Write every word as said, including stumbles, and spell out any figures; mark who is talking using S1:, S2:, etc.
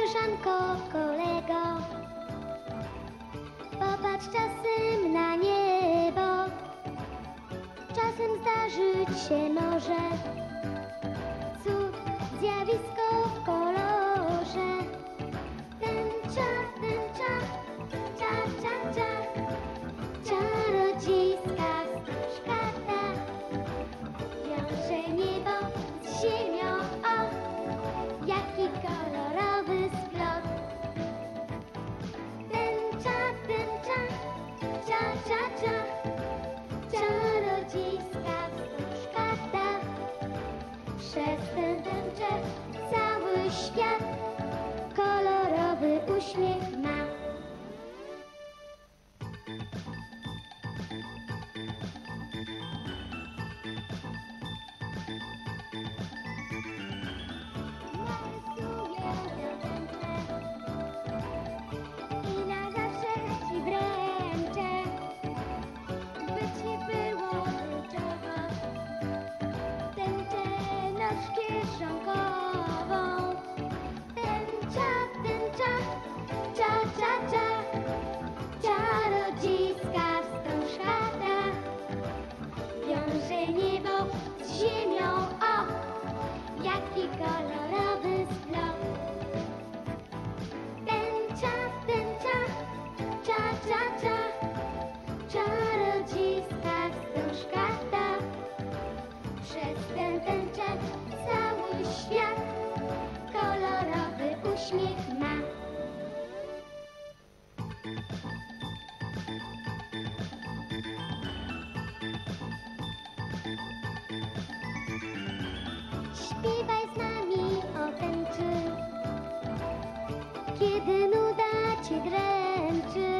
S1: koleżanko, kolego, popatrz czasem na niebo. Czasem zdarzyć się może cud, zjawisko w kolorze. Tęcza, tęcza, cza, cza, cza, czarodziejska wstążkata wiąże niebo z ziemią. O, jaki kolorowy splot. Tęcza, tęcza, cza, cza, cza, czarodziejska wstążkata. Przez tę tęczę cały świat kolorowy uśmiech ma. Narysuję tę tęczę i na zawsze ci wręczę, by ci było kluczowo tęczę noc kieszonkową. Tęcza, tęcza, cza, cza, cza, czarodziejska wstążkata wiąże niebo z ziemią. O, jaki kolorowy splot. Tęcza, tęcza, cza, cza, cza, czarodziejska wstążkata. Przez tę tęczę cały świat kolorowy uśmiech ma. Śpiewaj z nami o tęczy, kiedy nuda cię dręczy.